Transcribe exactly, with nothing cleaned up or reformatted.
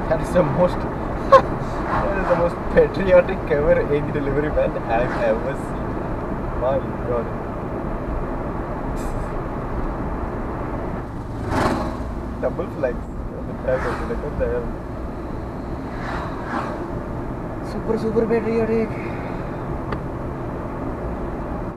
That is the most that is the most patriotic ever egg delivery man I've ever seen. My God. Double flex on the back of the like what the hell? Super super patriotic.